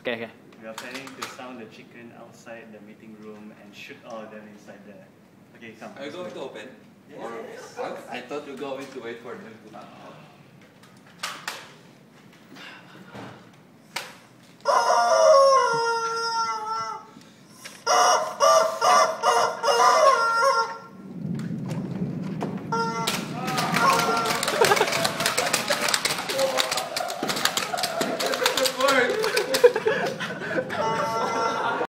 Okay. We are planning to sound the chicken outside the meeting room and shoot all of them inside there. Okay, come. Are you going to open? Yes. Or I thought you're going to wait for them to knock out.